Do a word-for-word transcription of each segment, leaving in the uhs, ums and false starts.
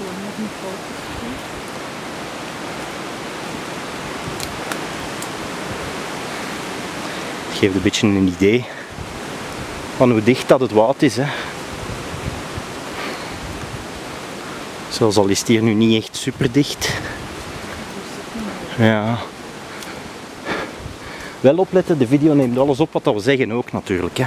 Het geeft een beetje een idee van hoe dicht dat het woud is, hè. Zelfs al is het hier nu niet echt super dicht. Ja. Wel opletten, de video neemt alles op wat we zeggen ook natuurlijk, hè.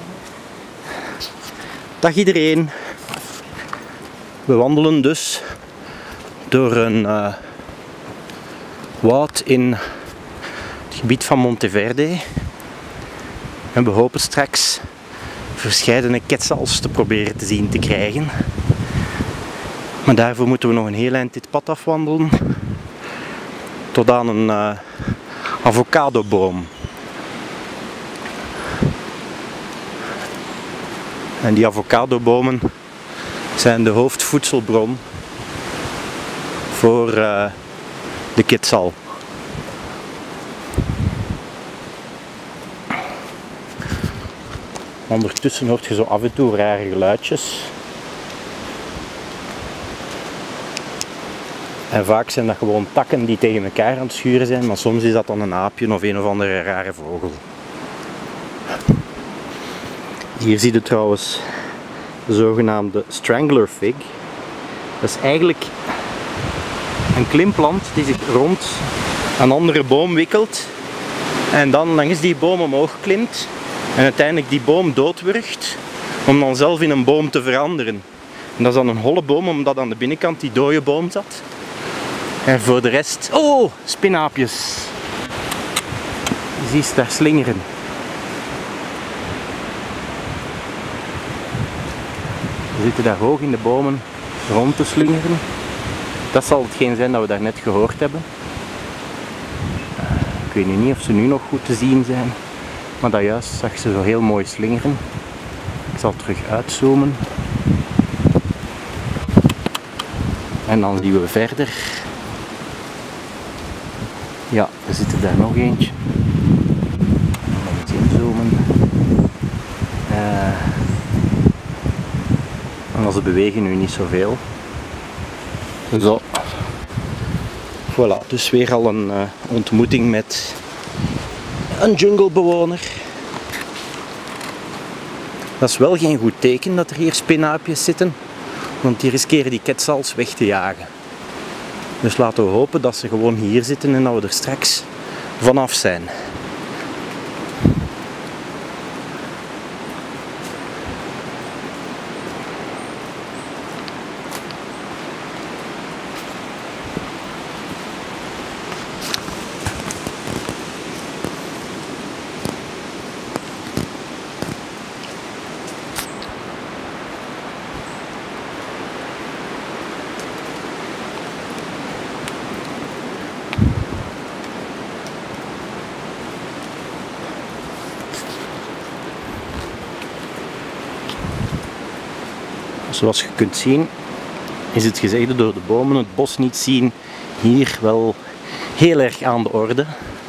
Dag iedereen. We wandelen dus door een uh, woud in het gebied van Monteverde. En we hopen straks verscheidene quetzals te proberen te zien te krijgen. Maar daarvoor moeten we nog een heel eind dit pad afwandelen. Tot aan een uh, avocadoboom. En die avocadobomen zijn de hoofdvoedselbron voor uh, de quetzal. Ondertussen hoort je zo af en toe rare geluidjes. En vaak zijn dat gewoon takken die tegen elkaar aan het schuren zijn, maar soms is dat dan een aapje of een of andere rare vogel. Hier zie je trouwens de zogenaamde strangler fig. Dat is eigenlijk een klimplant die zich rond een andere boom wikkelt en dan langs die boom omhoog klimt en uiteindelijk die boom doodwurgt om dan zelf in een boom te veranderen. En dat is dan een holle boom omdat aan de binnenkant die dode boom zat. En voor de rest... Oh, spinaapjes! Je ziet ze daar slingeren. Ze zitten daar hoog in de bomen rond te slingeren. Dat zal hetgeen zijn dat we daar net gehoord hebben. Ik weet nu niet of ze nu nog goed te zien zijn. Maar dat juist zag ze zo heel mooi slingeren. Ik zal terug uitzoomen. En dan zien we verder. Ja, er zit er daar nog eentje. Nog eens inzoomen. Uh, en ze bewegen nu niet zoveel. Zo. Voilà, dus weer al een uh, ontmoeting met een junglebewoner. Dat is wel geen goed teken dat er hier spinaapjes zitten, want die riskeren die quetzals weg te jagen. Dus laten we hopen dat ze gewoon hier zitten en dat we er straks vanaf zijn. Zoals je kunt zien is het gezegde door de bomen het bos niet zien hier wel heel erg aan de orde.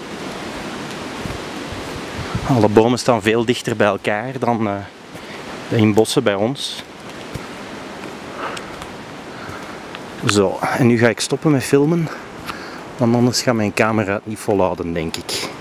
Alle bomen staan veel dichter bij elkaar dan uh, in bossen bij ons. Zo, en nu ga ik stoppen met filmen, want anders gaat mijn camera het niet volhouden, denk ik.